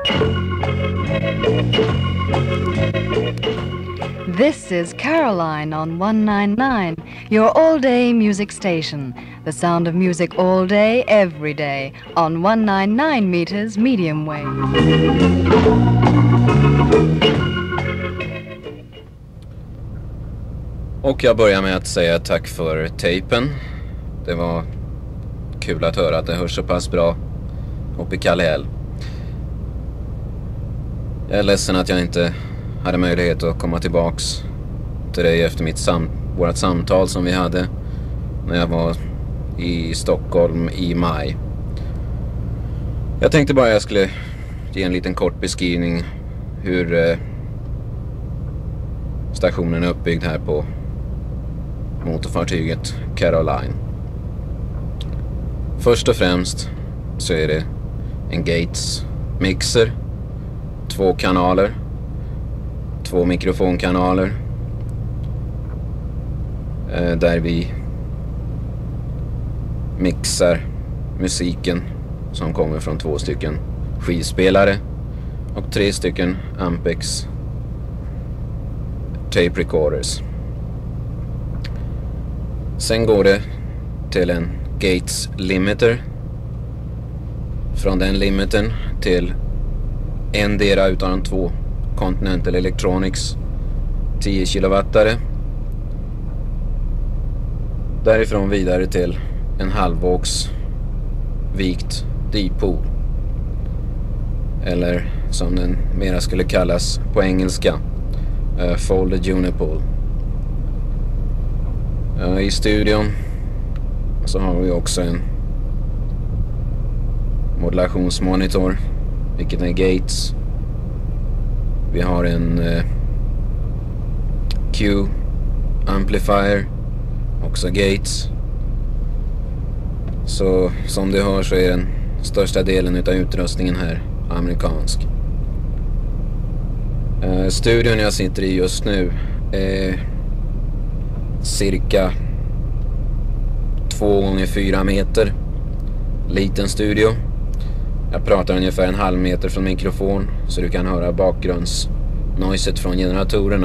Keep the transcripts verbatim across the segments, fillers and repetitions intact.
This is Caroline on one ninety-nine, your all-day music station. The sound of music all day, every day, on one ninety-nine meters medium wave. Och jag börjar med att säga tack för tejpen. Det var kul att höra att det hörs så pass bra uppe i Kallhäll. Jag är ledsen att jag inte hade möjlighet att komma tillbaks till dig efter mitt sam- vårat samtal som vi hade när jag var i Stockholm i maj. Jag tänkte bara jag skulle ge en liten kort beskrivning hur eh, stationen är uppbyggd här på motorfartyget Caroline. Först och främst så är det en Gates mixer, två kanaler, två mikrofonkanaler eh, där vi mixar musiken som kommer från två stycken skivspelare och tre stycken Ampex tape recorders. Sen går det till en Gates limiter. Från den limitern till en dera utav de två Continental Electronics tio kilowattare. Därifrån vidare till en halvvågs vikt dipol, eller som den mera skulle kallas på engelska, uh, folded unipole. Uh, I studion så har vi också en modulationsmonitor, vilket är Gates. Vi har en uh, Q amplifier, också Gates. Så som du hör så är den största delen utav utrustningen här amerikansk. Uh, studion jag sitter i just nu är cirka två gånger fyra meter. Liten studio. Jag pratar ungefär en halv meter från mikrofon så du kan höra bakgrundsnoiset från generatorerna.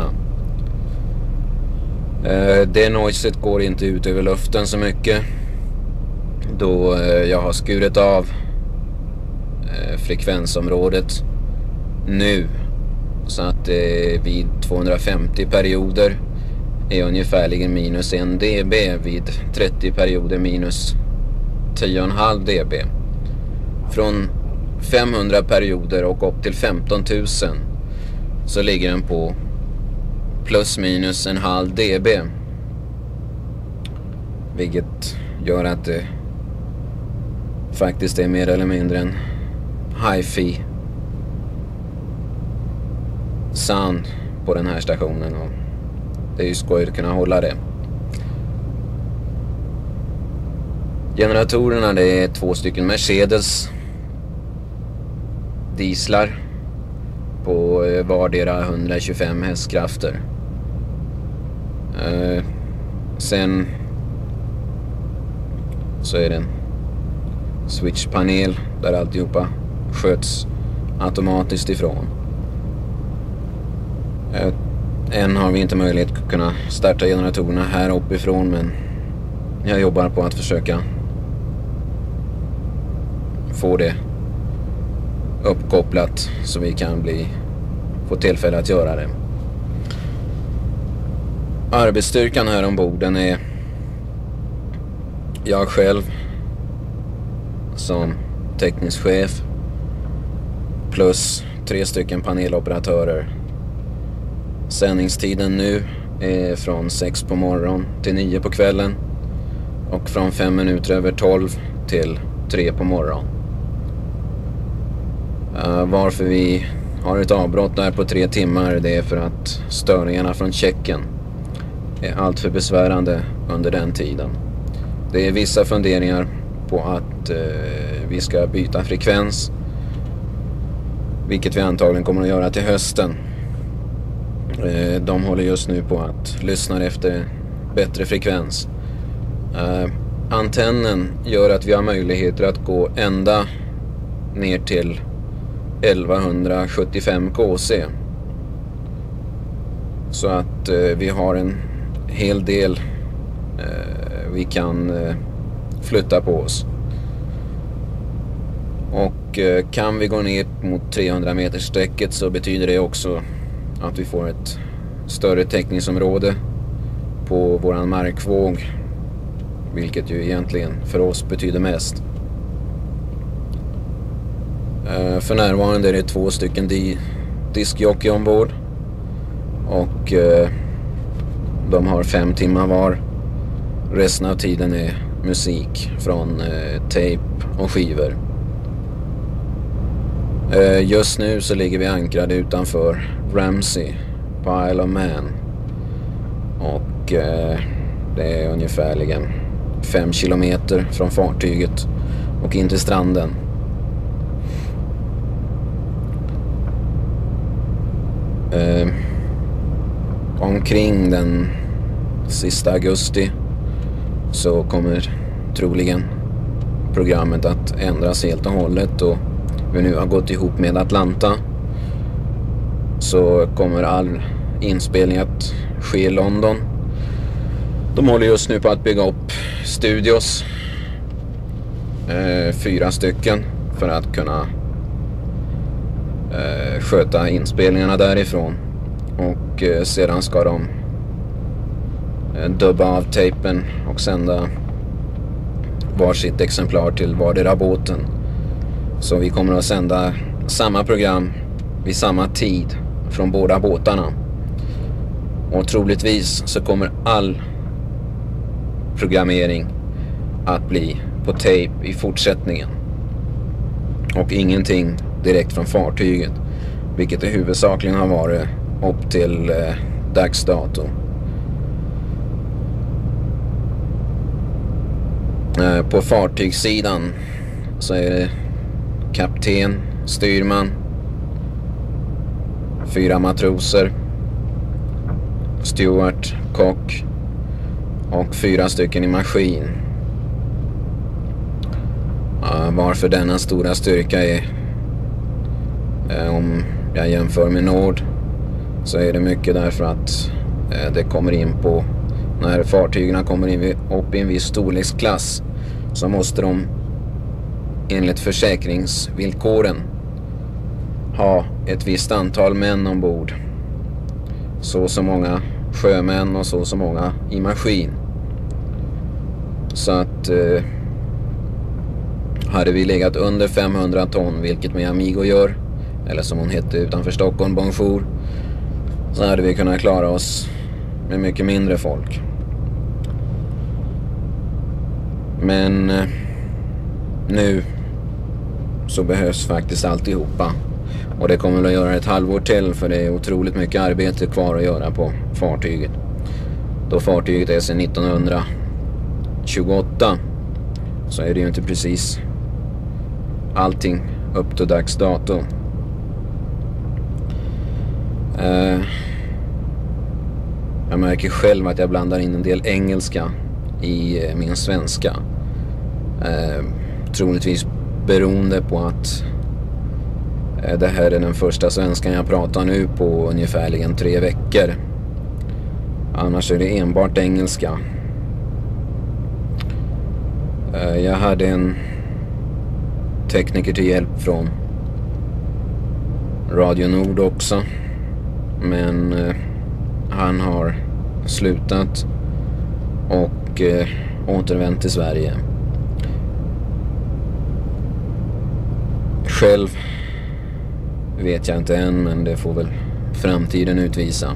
Uh, det noiset går inte ut över luften så mycket, då uh, jag har skurit av uh, frekvensområdet nu, så att uh, vid tvåhundrafemtio perioder är ungefärligen minus en dB, vid trettio perioder minus tio komma fem dB. Från femhundra perioder och upp till femton tusen så ligger den på plus minus en halv dB, vilket gör att det faktiskt är mer eller mindre en hi-fi sound på den här stationen, och det är ju skoj att kunna hålla det. Generatorerna, det är två stycken Mercedes dieslar på vardera hundratjugofem hästkrafter. Eh, sen så är det en switchpanel där alltihopa sköts automatiskt ifrån. Eh, än har vi inte möjlighet att kunna starta generatorerna här uppifrån, men jag jobbar på att försöka få det uppkopplat så vi kan bli få tillfälle att göra det. Arbetsstyrkan här ombord, den är jag själv som teknisk chef plus tre stycken paneloperatörer. Sändningstiden nu är från sex på morgon till nio på kvällen och från fem minuter över tolv till tre på morgon. Uh, varför vi har ett avbrott där på tre timmar, det är för att störningarna från checken är allt för besvärande under den tiden. Det är vissa funderingar på att uh, vi ska byta frekvens, vilket vi antagligen kommer att göra till hösten. Uh, de håller just nu på att lyssna efter bättre frekvens. Uh, antennen gör att vi har möjligheter att gå ända ner till elva sjuttiofem K C. Så att eh, vi har en hel del eh, vi kan eh, flytta på oss. Och eh, kan vi gå ner mot trehundra meters sträcket så betyder det också att vi får ett större täckningsområde på våran markvåg, vilket ju egentligen för oss betyder mest. Uh, för närvarande är det två stycken di- diskjockey ombord och uh, de har fem timmar var. Resten av tiden är musik från uh, tape och skivor. Uh, just nu så ligger vi ankrade utanför Ramsey på Isle of Man och uh, det är ungefärligen fem kilometer från fartyget och in till stranden. Eh, omkring den sista augusti så kommer troligen programmet att ändras helt och hållet, och vi nu har gått ihop med Atlanta så kommer all inspelning att ske i London. De håller just nu på att bygga upp studios, eh, fyra stycken, för att kunna eh, sköta inspelningarna därifrån. Och eh, sedan ska de eh, dubba av tejpen och sända varsitt exemplar till vardera båten. Så vi kommer att sända samma program vid samma tid från båda båtarna. Och troligtvis så kommer all programmering att bli på tape i fortsättningen och ingenting direkt från fartyget, vilket det huvudsakligen har varit upp till eh, dags dato. Eh, på fartygssidan så är det kapten, styrman, fyra matroser, steward, kock och fyra stycken i maskin. Uh, varför denna stora styrka är, uh, om jag jämför med Nord, så är det mycket därför att uh, det kommer in på, när fartygen kommer in upp i en viss storleksklass, så måste de enligt försäkringsvillkoren ha ett visst antal män ombord, så så många sjömän och så så många i maskin. Så att eh, hade vi legat under femhundra ton, vilket med Amigo gör, eller som hon hette utanför Stockholm, Bonjour, så hade vi kunnat klara oss med mycket mindre folk. Men eh, nu så behövs faktiskt alltihopa. Och det kommer väl att göra ett halvår till, för det är otroligt mycket arbete kvar att göra på fartyget. Då fartyget är sedan nittonhundratjugoåtta så är det ju inte precis allting upp till dags dato. Uh, jag märker själv att jag blandar in en del engelska i uh, min svenska. Uh, troligtvis beroende på att det här är den första svenskan jag pratar nu på ungefärligen tre veckor. Annars är det enbart engelska. Jag hade en tekniker till hjälp från Radio Nord också. Men han har slutat och återvänt till Sverige. Själv vet jag inte än, men det får väl framtiden utvisa.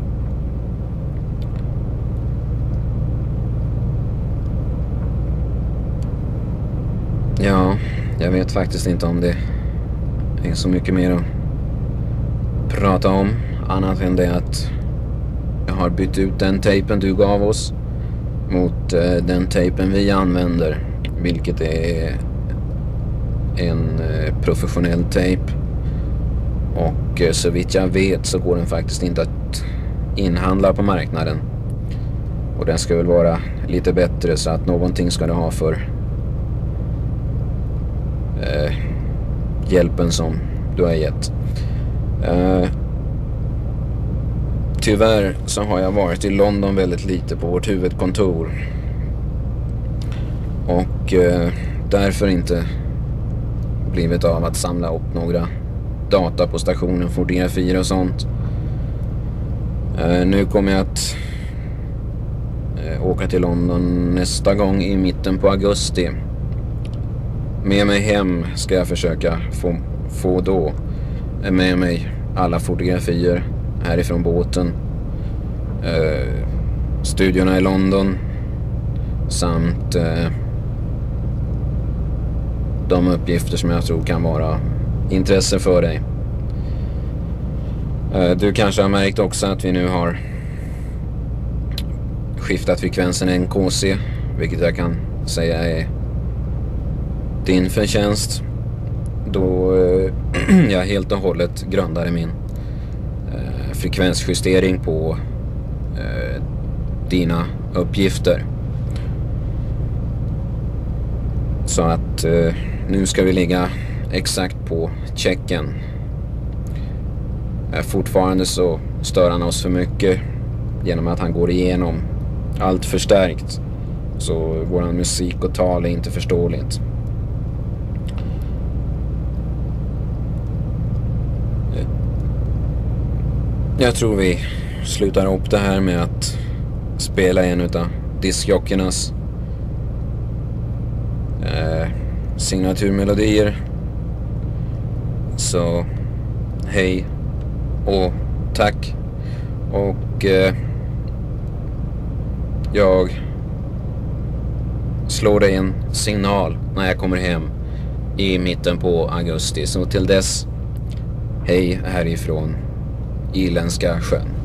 Ja, jag vet faktiskt inte om det är så mycket mer att prata om, annat än det att jag har bytt ut den tejpen du gav oss mot eh, den tejpen vi använder, vilket är en eh, professionell tejp. Och eh, så vitt jag vet så går den faktiskt inte att inhandla på marknaden. Och den ska väl vara lite bättre, så att någonting ska det ha för eh, hjälpen som du har gett. Uh, tyvärr så har jag varit i London väldigt lite på vårt huvudkontor. Och uh, därför inte blivit av att samla upp några data på stationen, fotografier och sånt. Uh, nu kommer jag att uh, åka till London nästa gång i mitten på augusti. Med mig hem ska jag försöka få, få då med mig alla fotografier härifrån båten, uh, studiorna i London samt uh, de uppgifter som jag tror kan vara intresse för dig. Uh, du kanske har märkt också att vi nu har skiftat frekvensen N K C, vilket jag kan säga är din förtjänst, då uh, jag helt och hållet grundade min uh, frekvensjustering på uh, dina uppgifter. Så att uh, nu ska vi ligga exakt på checken. Uh, fortfarande så stör han oss för mycket genom att han går igenom allt förstärkt, så våran musik och tal är inte förståeligt. Jag tror vi slutar upp det här med att spela en utav diskjockernas eh, signaturmelodier. Så hej och tack. Och eh, jag slår dig en signal när jag kommer hem i mitten på augusti. Så till dess, hej härifrån Irländska sjön.